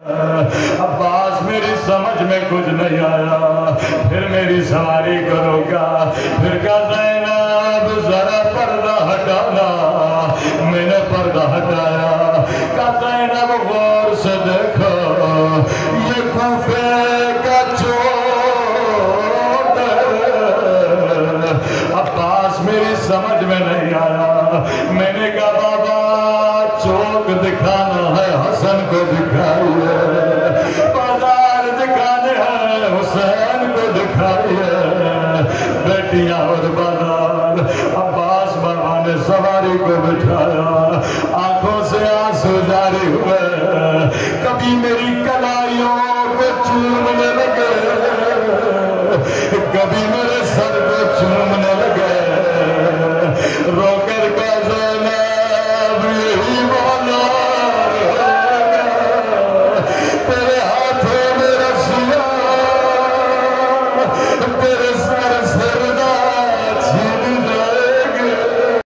عباس میری سمجھ میں کچھ نہیں آیا، پھر میری سواری کرو گا، پھر کہا زینب ذرا پردہ ہٹانا، میں نے پردہ ہٹایا، کہا زینب غور سے دیکھو یہ کوفے کا چوٹ ہے۔ عباس میری سمجھ میں نہیں آیا، میں نے کہا بابا چوک دکھانا ہے حسن کو دکھائیے، بازار دکھانے ہیں حسین کو دکھائیے، بیٹیاں اور بازار۔ عباس بابا نے سواری کو بٹھایا، آنکھوں سے آنسو جاری ہوئے، کبھی میری کلائیوں کو چومنے لگے، کبھی میرے سر کو چومنے لگے۔